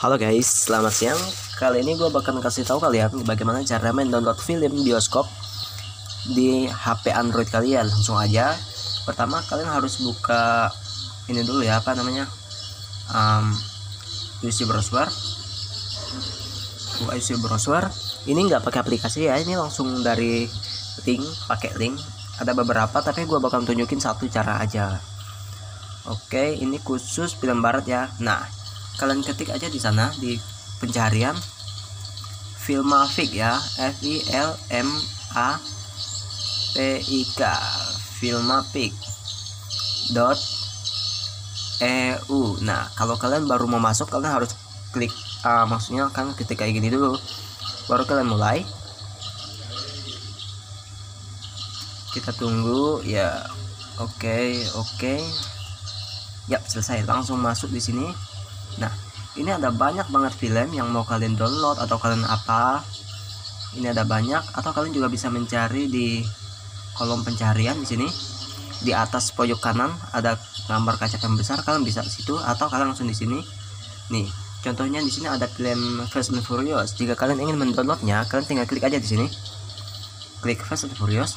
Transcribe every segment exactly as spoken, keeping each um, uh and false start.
Halo guys, selamat siang. Kali ini gue bakal kasih tahu kalian bagaimana cara main download film bioskop di H P Android kalian. Langsung aja. Pertama kalian harus buka ini dulu ya, apa namanya? Um, U C browser. Buka U C browser. Ini nggak pakai aplikasi ya, ini langsung dari link, pakai link. Ada beberapa, tapi gue bakal tunjukin satu cara aja. Oke, ini khusus film barat ya. Nah, kalian ketik aja di sana di pencarian Filmafik ya, F I L M A P I K, Filmafik dot E U. Nah, kalau kalian baru mau masuk, kalian harus klik uh, maksudnya kan ketik kayak gini dulu, baru kalian mulai. Kita tunggu ya. Oke, oke. Yap, selesai. Langsung masuk di sini. Nah, ini ada banyak banget film yang mau kalian download atau kalian apa. Ini ada banyak, atau kalian juga bisa mencari di kolom pencarian di sini. Di atas pojok kanan ada gambar kaca yang besar, kalian bisa ke situ atau kalian langsung di sini. Nih, contohnya di sini ada film Fast and Furious. Jika kalian ingin mendownloadnya, kalian tinggal klik aja di sini. Klik Fast and Furious.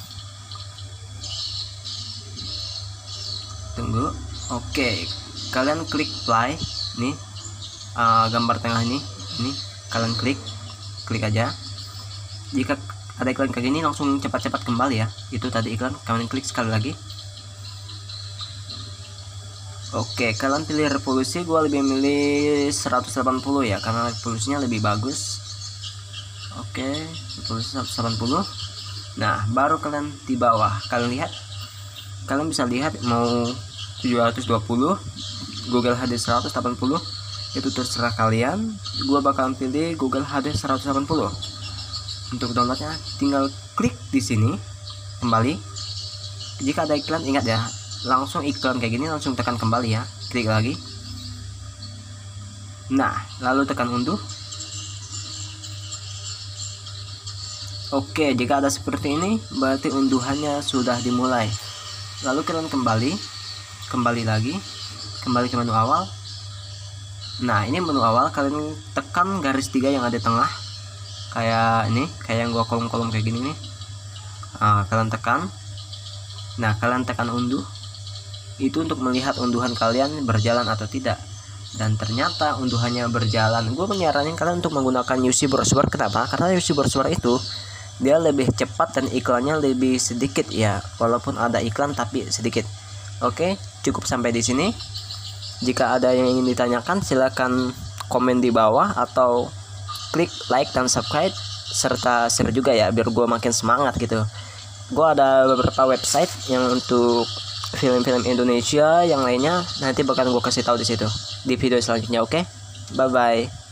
Tunggu. Oke, kalian klik play. Nih, uh, gambar tengah ini, ini kalian klik, klik aja. Jika ada iklan kayak gini, langsung cepat-cepat kembali ya. Itu tadi iklan, kalian klik sekali lagi. Oke, kalian pilih resolusi. Gua lebih milih seratus delapan puluh ya, karena resolusinya lebih bagus. Oke, resolusi seratus delapan puluh. Nah, baru kalian di bawah, kalian lihat, kalian bisa lihat mau tujuh ratus dua puluh, Google H D seratus delapan puluh, itu terserah kalian. Gua bakalan pilih Google H D seratus delapan puluh. Untuk downloadnya tinggal klik di sini kembali. Jika ada iklan, ingat ya, langsung iklan kayak gini langsung tekan kembali ya, klik lagi. Nah, lalu tekan unduh. Oke, jika ada seperti ini berarti unduhannya sudah dimulai. Lalu kalian kembali kembali lagi, kembali ke menu awal. Nah, ini menu awal, kalian tekan garis tiga yang ada di tengah, kayak ini, kayak yang gua kolom-kolom kayak gini nih. Nah, kalian tekan. Nah, kalian tekan unduh. Itu untuk melihat unduhan kalian berjalan atau tidak. Dan ternyata unduhannya berjalan. Gue menyaranin kalian untuk menggunakan U C browser. Kenapa? Karena U C browser itu dia lebih cepat dan iklannya lebih sedikit ya, walaupun ada iklan tapi sedikit. Oke, cukup sampai di sini. Jika ada yang ingin ditanyakan, silakan komen di bawah atau klik like dan subscribe serta share juga ya, biar gue makin semangat gitu. Gue ada beberapa website yang untuk film-film Indonesia yang lainnya, nanti bakal gue kasih tahu di situ di video selanjutnya. Oke, bye bye.